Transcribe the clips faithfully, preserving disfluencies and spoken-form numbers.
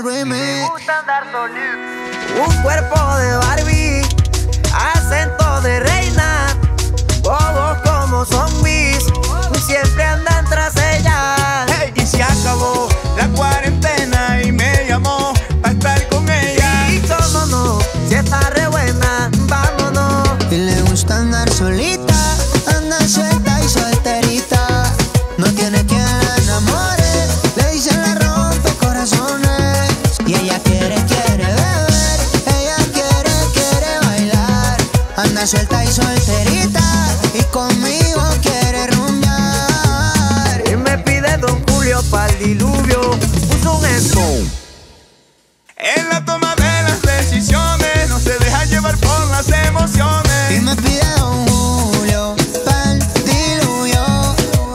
el remix. Me gusta andar solito. Un cuerpo de Barbie, acento de reina, todos como zombies, siempre andan tras ella. Hey, y se acabó la cuarentena y me llamó a estar con ella. Y cómo no, si está re buena, vámonos. Y le gusta andar solita, anda suelta y solterita. No tiene quien la enamore, le dicen la rompe corazones. Y ella quiere, quiere beber, ella quiere, quiere bailar. Anda suelta y solterita, y conmigo quiere rumbear. Y me pide Don Julio pa'l diluvio, puso un smoke. En la toma de las decisiones no se deja llevar por las emociones. Y me pide Don Julio pa'l diluvio.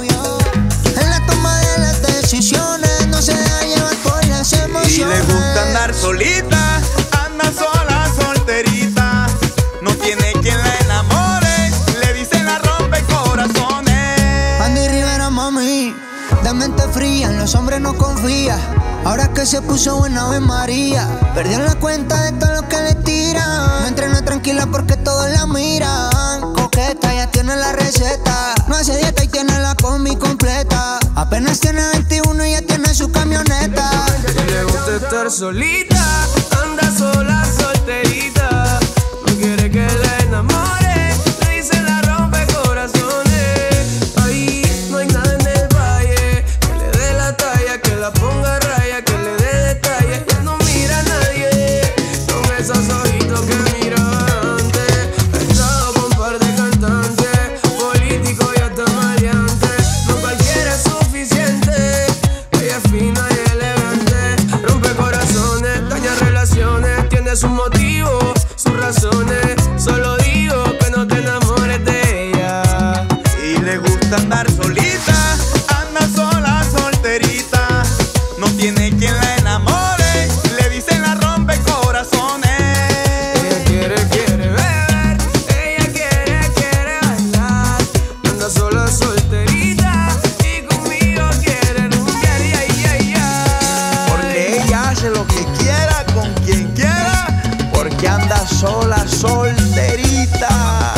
En la toma de las decisiones no se deja llevar por las emociones. Y le gusta andar solita, anda sola, solterita. No tiene quien la enamore, le dice la rompe corazones. Andy Rivera, mami, de mente fría, en los hombres no confía. Ahora que se puso buena Ave María, perdió la cuenta de todo lo que le tiran. No entrena tranquila porque todos la miran. Coqueta, ya tiene la receta. No hace dieta y tiene la combi completa. Apenas tiene veintiuno y ya tiene su camioneta. Si le gusta estar solita, anda sola, solterita. No quiere que la enamore, le dice la rompe corazones. Ahí no hay nada en el valle que le dé la talla, que la ponga a raya, que le dé detalle. Ya no mira a nadie con esos ojitos que miraba antes. Ha estado con un par de cantantes, políticos y hasta maleantes. No cualquiera es suficiente, ella es fina y elegante. Rompe corazones, daña relaciones, tiene sus motivos, sus razones. Solo digo que no te enamores de ella. Y le gusta andar solita, anda sola, solterita. No tiene quien la enamore, le dicen la rompe corazones. Ella quiere, quiere beber, ella quiere, quiere bailar. Anda sola, solterita, y conmigo quiere rumbear, ya, ya, ya. Porque ella hace lo que quiera, con quien quiera, porque anda sola, solterita.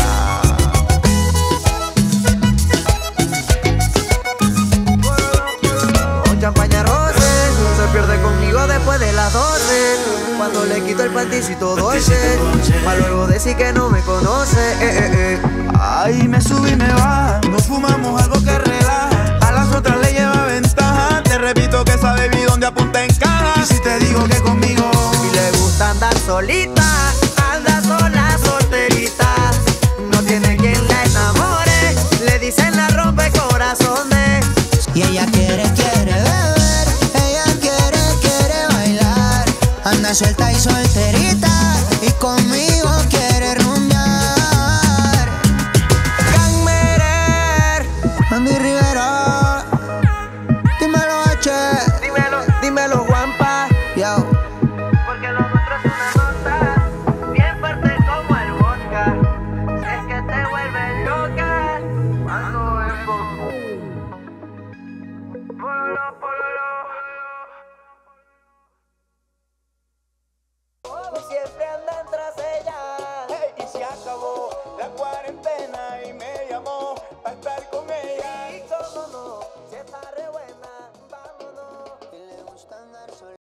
Con champaña roce, se pierde conmigo después de las doce. Cuando le quito el panticito dulce, pa' luego decir que no me conoce. Eh, eh, eh. Ay, me sube y me baja, nos fumamos algo que relaja. A las otras le lleva ventaja. Te repito que esa baby donde apunta en caja. Y si te digo que conmigo Y le gusta andar solita, anda sola, solterita. No tiene quien la enamore, le dicen la rompe corazones. Y ella quiere, quiere beber, ella quiere, quiere bailar. Anda suelta y solterita, y conmigo quiere rumbear. Gangmerer, Andy Rivera. Dímelo, H. Dímelo, dímelo, Juanpa. Yo. Porque lo nuestro es una nota bien fuerte como el vodka. Es que te vuelve loca cuando es poco. Pololo, pololo. Siempre andan tras ella. hey, y se acabó la cuarentena y me